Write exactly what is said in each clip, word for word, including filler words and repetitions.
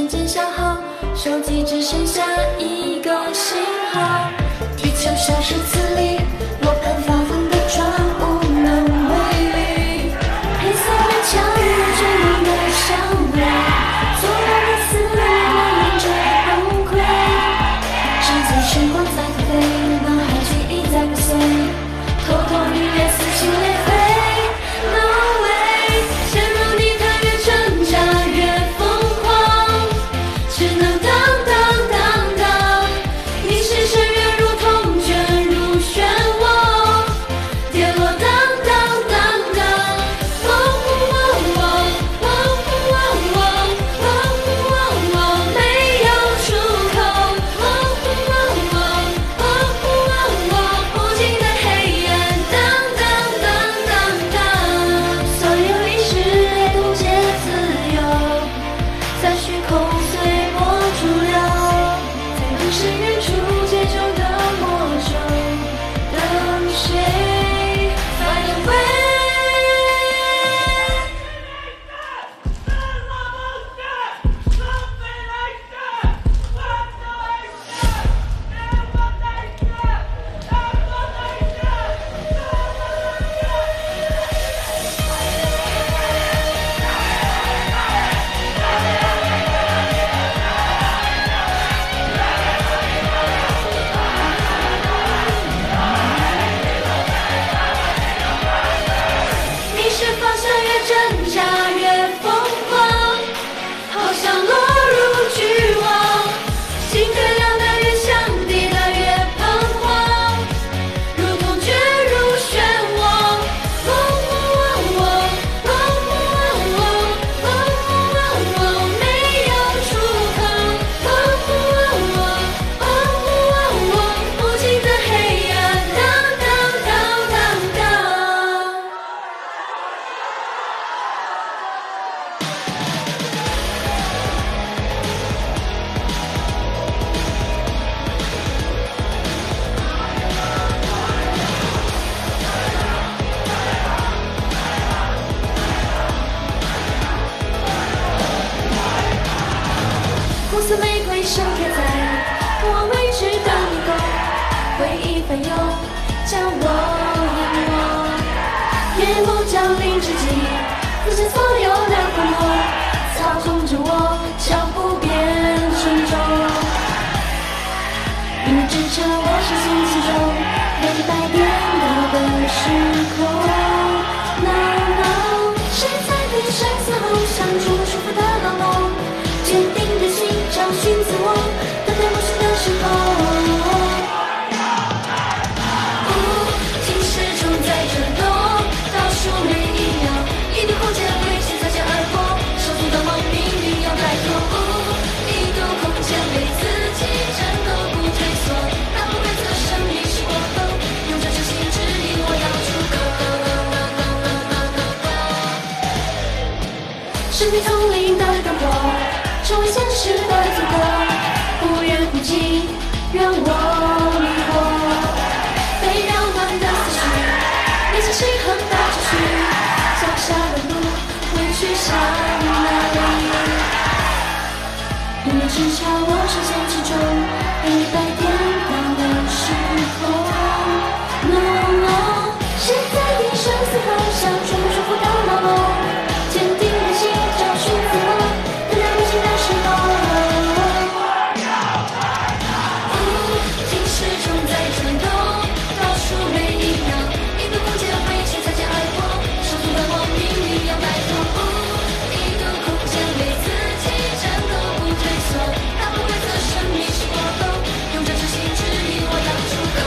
渐渐消耗，手机只剩下一个信号。地球消失磁力，我喷发疯的窗无能为力。黑色的墙与绝望的香味，左右的思念让人觉得崩溃。世界时光在飞飞，脑海记忆在破碎，偷偷逾越撕心裂肺。No way， 陷入泥潭越挣扎越疯狂，只能当当当当。你是深渊如同卷入漩涡，跌落当当当当。哦哦哦哦哦哦哦哦哦，没有出口。哦哦哦哦哦哦哦，无尽的黑暗，当当当当当。所有意识也冻结自由，在虚空随波逐流，在等谁远处结痂的魔咒，等谁 find a way。迷失方向越挣扎越疯狂，好想落入巨网。心越亮的越想，跌的越彷徨，如同卷入漩涡。哦哦哦哦哦哦哦哦，没有出口。哦哦哦哦哦哦，无尽的黑暗，当当当当当。红色玫瑰盛开在渴望未知的迷宫，回忆翻涌，将我淹没。夜幕降临之际，撕下所有的泡沫，操纵着我，脚步变沉重。因为支撑我深陷其中，黑白颠倒的时空。No no， 谁在对生死后想出了束缚的牢笼？坚定的心找寻自我，等待梦醒的时候。无尽时钟在转动，倒数每一秒，一度空间危险擦肩而过，手中的梦命运要摆脱。无一度空间为自己战斗不退缩，打破规则，生命是我后，用着真心指引我要出口。生命丛林的灯火，成为现实的阻隔，不愿哭泣，让我迷惑。被扰乱的思绪，内心失衡的秩序，脚下的路会去向哪里？因为只差我深陷其中，黑白颠倒的时空。No no， 谁在定生死后想出束缚的牢笼？坚定的心找寻自我，等待梦醒的时候。无尽时钟在转动，倒数每一秒，一度空间危险擦肩而过，手中的我命运要摆脱。无一度空间为自己战斗不退缩，打破规则，生命是过后，用着真心指引我要出口。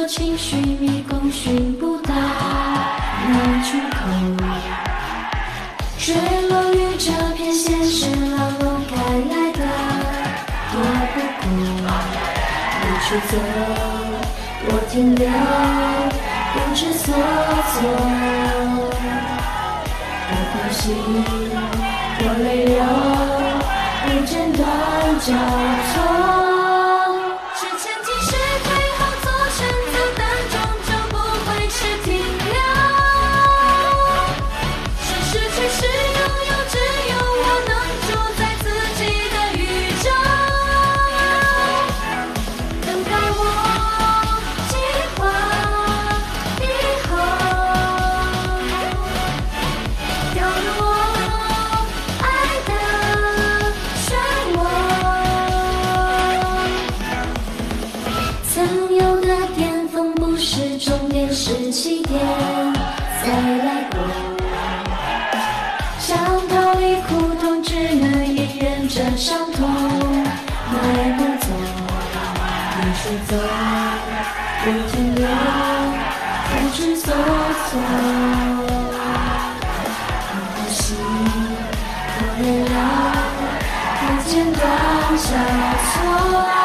的情绪迷宫寻不到那出口，坠落于这片现实牢笼开来的躲不过。你出走，我停留，不知所措。我呼吸，我泪流，不间断交错。 是起点，再来过。想逃离苦痛，只能隐忍着伤痛，迈不走，你说走，我停留，不知所措。我呼吸，我泪流，不间断交错。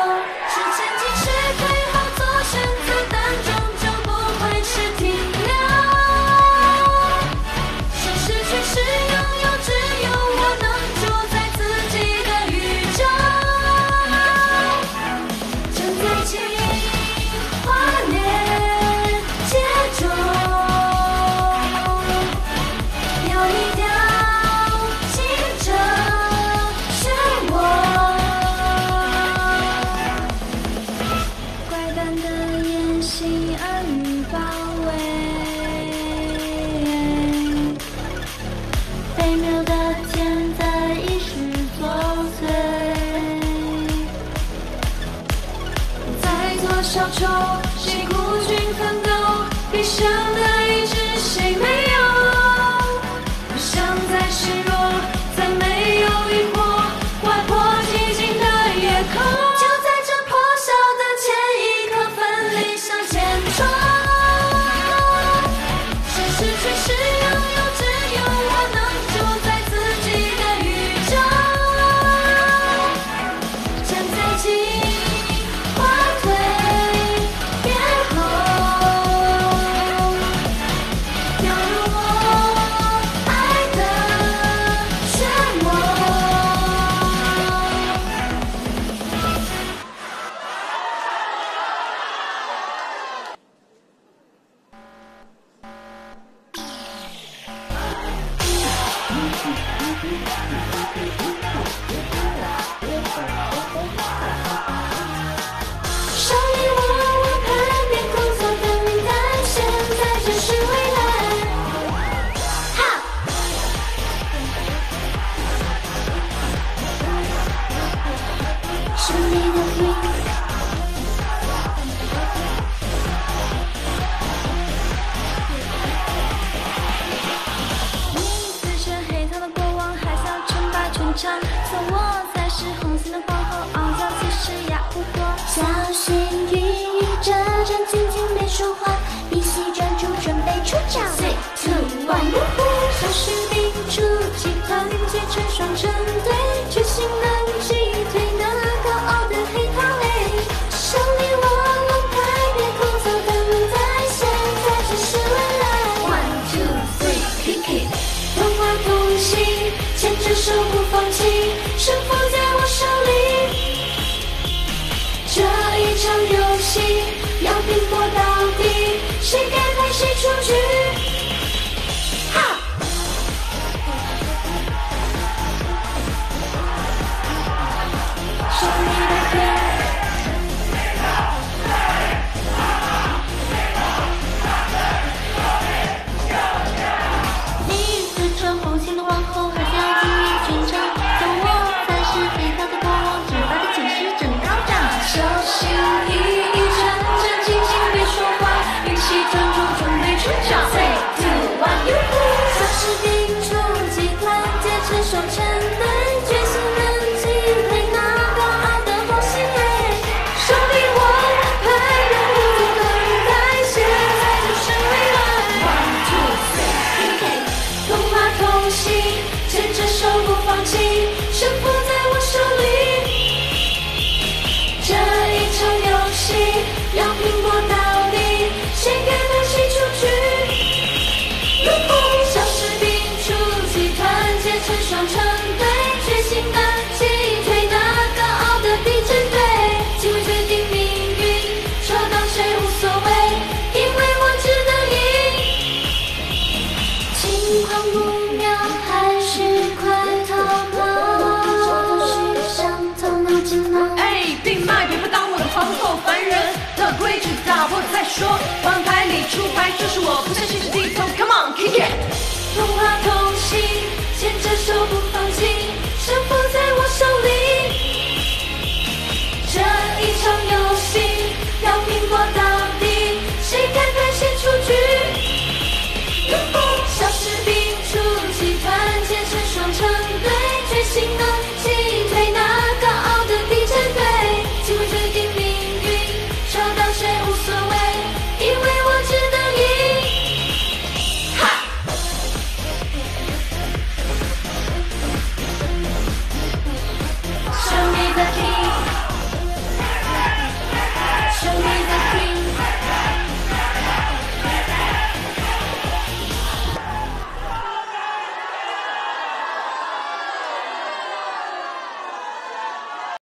小丑，谁孤军奋斗？必胜的意志谁没有？不想再示弱，再没有疑惑，划破寂静的夜空。就在这破晓的前一刻，奋力向前冲。是失去，是拥有，只有我能主宰自己的宇宙。站在尽。 少年我我看遍空走的名单，现在就是未来。哈！是你的名。你自称黑糖的国王，还想称霸全场，算我才是红心的皇后，傲娇其实压不过。 小心翼翼，这阵静静没说话，屏息专注，准备出招。Three, two, one， 小士兵出击，团结成双成对，决心能击退那高傲的黑桃 A。手里我龙开，别空走的轮胎，现在只是未来。One, two, three, kick it。同话同行，牵着手不放弃，胜负在我手里。 这一场游戏要拼搏到底，谁该派谁出局？哈！手里的歌。你自称红心的皇后，还想经营全场。 成双成对，决心的击退那高傲的敌舰队。机会决定命运，说到谁无所谓，因为我值得赢。情况不妙，还是快逃跑。须想头脑简单。 哎，闭麦，别不当我的皇后，凡人的规矩打破再说。王牌里出牌就是我，不向现实低头。Come on, kick it！ 童话同行，牵着手不放弃，胜负在我手里。这一场游戏要拼搏到底，谁看看先出局？小士兵出击，团结成双成对，决心的